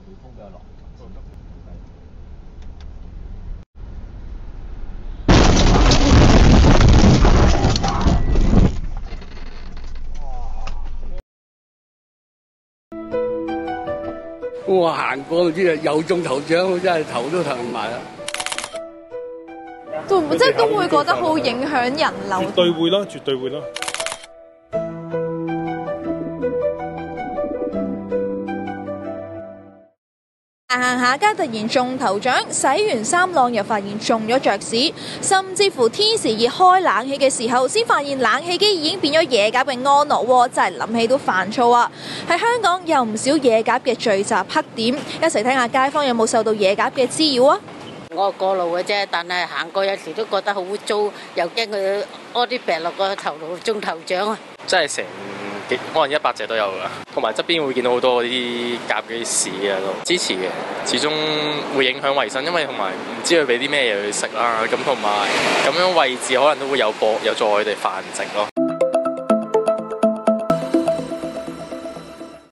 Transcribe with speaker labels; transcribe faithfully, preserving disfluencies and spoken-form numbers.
Speaker 1: 會風比較濃。
Speaker 2: 我行過就知啊，又中頭獎，真係頭都疼埋啦。
Speaker 3: 會唔會即係都會覺得好影響人流？
Speaker 4: 絕對會啦，絕對會啦。
Speaker 3: 行行下街突然中頭獎，洗完衫晾又發現中咗雀屎，甚至乎天時熱開冷氣嘅時候，先發現冷氣機已經變咗野鴿嘅安樂窩，真係諗起都煩躁啊！喺香港有唔少野鴿嘅聚集黑點，一齊聽下街坊有冇受到野鴿嘅滋擾啊！
Speaker 5: 我過路嘅啫，但係行過有時都覺得好污糟，又驚佢屙啲病落個頭度中頭獎啊！
Speaker 6: 真係成幾可能一百隻都有㗎，同埋側邊會見到好多嗰啲鴿嗰啲屎啊都支持嘅，始終會影響衞生，因為同埋唔知佢俾啲咩嘢佢食啦，咁同埋咁樣位置可能都會有播有助佢哋繁殖咯。